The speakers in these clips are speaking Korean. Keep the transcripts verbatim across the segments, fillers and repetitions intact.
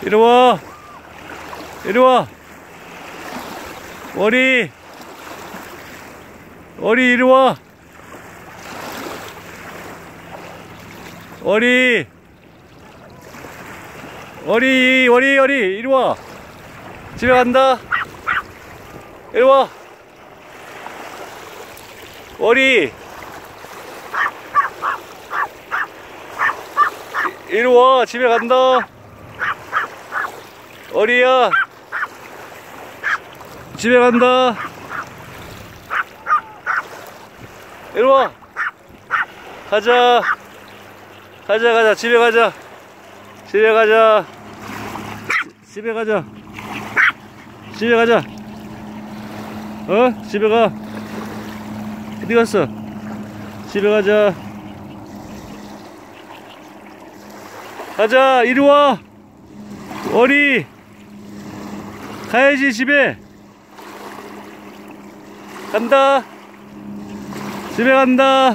이리 와. 이리 와. 월이. 월이 이리 와. 월이. 월이, 월이, 월이, 이리 와. 집에 간다. 이리 와. 월이. 이리 와. 집에 간다. 월이야. 집에 간다. 이리 와. 가자. 가자, 가자. 집에 가자. 집에 가자. 집에 가자. 집에 가자. 어? 집에 가. 어디 갔어? 집에 가자. 가자. 이리 와. 월이. 가야지, 집에. 간다. 집에 간다.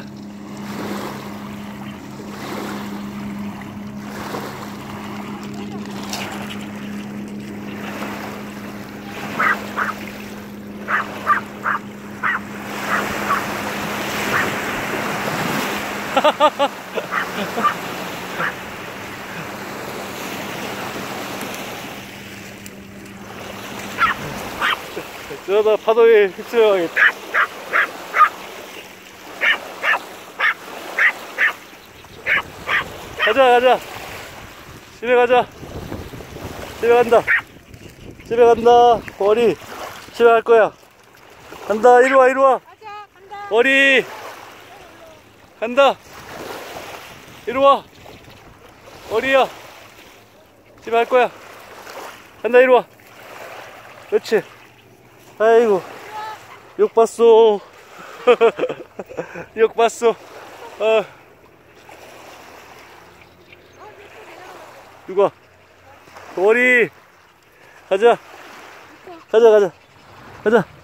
저러다 파도에 휩쓸려가겠다. 가자, 가자. 집에 가자. 집에 간다. 집에 간다. 월이. 집에 갈 거야. 간다. 이리 와, 이리 와. 월이. 간다. 이리 와. 월이야. 집에 갈 거야. 간다. 이리 와. 그렇지. 아이고. 욕 봤어. 욕 봤어. 아. 누가? 월이. 가자. 가자, 가자. 가자.